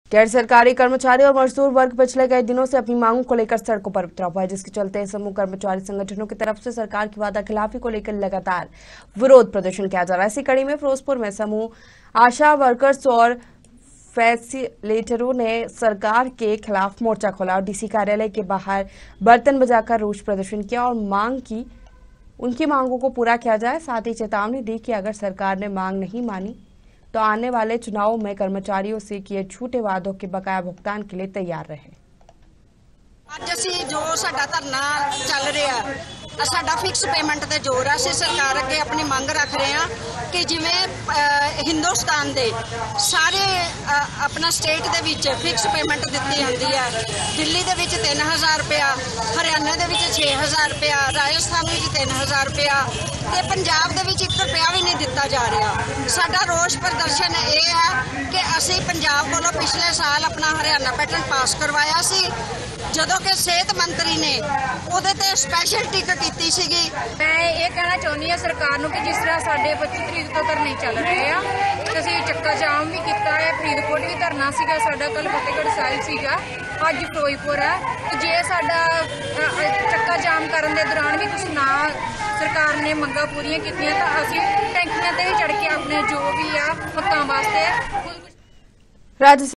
गैर सरकारी कर्मचारी और मजदूर वर्ग पिछले कई दिनों से अपनी मांगों को लेकर सड़कों पर उतरा हुआ है, जिसके चलते समूह कर्मचारी संगठनों की तरफ से सरकार की वादा खिलाफी को लेकर लगातार विरोध प्रदर्शन किया जा रहा है। इसी कड़ी में फिरोजपुर में समूह आशा वर्कर्स और फैसिलिटेटरों ने सरकार के खिलाफ मोर्चा खोला और डीसी कार्यालय के बाहर बर्तन बजाकर रोष प्रदर्शन किया और उनकी मांगों को पूरा किया जाए। साथ ही चेतावनी दी कि अगर सरकार ने मांग नहीं मानी तो आने वाले चुनावों में कर्मचारियों से किए झूठे वादों के बकाया भुगतान के लिए तैयार रहे। ਅੱਜ ਅਸੀਂ ਜੋ ਸਾਡਾ ਧਰਨਾ ਚੱਲ ਰਿਹਾ ਸਾਡਾ ਫਿਕਸ ਪੇਮੈਂਟ ਤੇ ਜ਼ੋਰ ਆ। ਅਸੀਂ ਸਰਕਾਰ ਅੱਗੇ ਆਪਣੀ ਮੰਗ ਰੱਖ ਰਹੇ ਹਾਂ ਕਿ ਜਿਵੇਂ ਹਿੰਦੁਸਤਾਨ ਦੇ ਸਾਰੇ ਆਪਣਾ ਸਟੇਟ ਦੇ ਵਿੱਚ ਫਿਕਸ ਪੇਮੈਂਟ ਦਿੱਤੀ ਜਾਂਦੀ ਹੈ। ਦਿੱਲੀ ਦੇ ਵਿੱਚ 3000 ਰੁਪਇਆ, ਹਰਿਆਣਾ ਦੇ ਵਿੱਚ 6000 ਰੁਪਇਆ, ਰਾਜਸਥਾਨ ਵਿੱਚ 3000 ਰੁਪਇਆ ਤੇ ਪੰਜਾਬ ਦੇ ਵਿੱਚ 1 ਰੁਪਇਆ ਵੀ ਨਹੀਂ ਦਿੱਤਾ ਜਾ ਰਿਹਾ। ਸਾਡਾ ਰੋਸ ਪ੍ਰਦਰਸ਼ਨ ਇਹ ਹੈ ਕਿ ਅਸੀਂ ਪੰਜਾਬ ਕੋਲੋਂ ਪਿਛਲੇ ਸਾਲ ਆਪਣਾ ਹਰਿਆਣਾ ਪੈਟਰਨ ਪਾਸ ਕਰਵਾਇਆ ਸੀ, ਜਦੋਂ ਕਿ ਸਿਹਤ ਮੰਤਰੀ ਨੇ ਉਹਦੇ ਤੇ ਸਪੈਸ਼ਲ ਟਿਕ ਕੀਤੀ ਸੀਗੀ। मैं ये कहना चाहती हाँ सरकार को कि जिस तरह साढ़े 25 तरीक तो धरने चल रहे हैं, तो असीं चक्का जाम भी किया है। फरीदकोट भी धरना सीगा साडा, कल फतेहगढ़ साहिब सीगा, अज फिरोजपुर है। तो जे साडा चक्का जाम करने के दौरान भी कुछ ना सरकार ने मंगां पूरियां कीतियां तो असीं टैंकियां ते भी चढ़ के अपने जो भी आ हक्कां वास्ते